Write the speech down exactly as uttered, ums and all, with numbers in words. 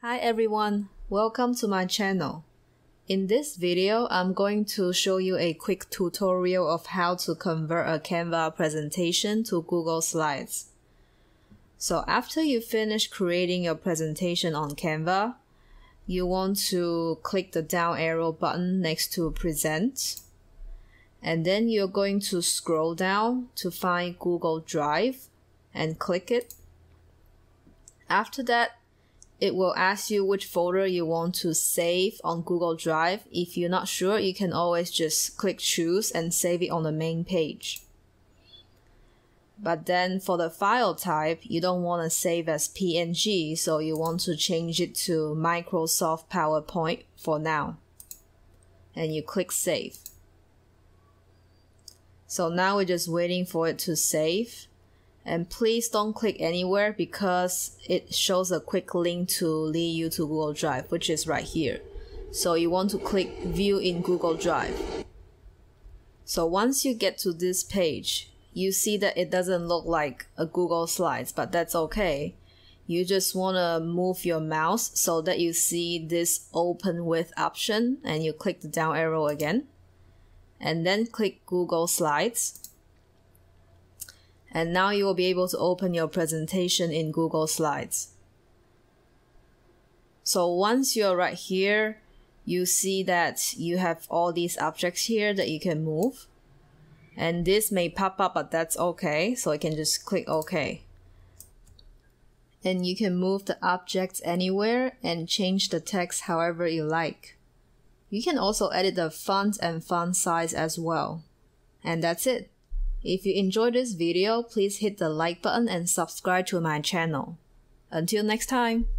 Hi everyone, welcome to my channel. In this video, I'm going to show you a quick tutorial of how to convert a Canva presentation to Google Slides. So after you finish creating your presentation on Canva, you want to click the down arrow button next to Present. And then you're going to scroll down to find Google Drive and click it. After that, it will ask you which folder you want to save on Google Drive. If you're not sure, you can always just click choose and save it on the main page. But then for the file type, you don't want to save as P N G, so you want to change it to Microsoft PowerPoint for now. And you click save. So now we're just waiting for it to save. And please don't click anywhere because it shows a quick link to lead you to Google Drive, which is right here. So you want to click View in Google Drive. So once you get to this page, you see that it doesn't look like a Google Slides, but that's okay. You just want to move your mouse so that you see this Open With option, and you click the down arrow again. And then click Google Slides. And now you will be able to open your presentation in Google Slides. So once you're right here, you see that you have all these objects here that you can move. And this may pop up, but that's okay. So you can just click OK. And you can move the objects anywhere and change the text however you like. You can also edit the font and font size as well. And that's it. If you enjoyed this video, please hit the like button and subscribe to my channel. Until next time!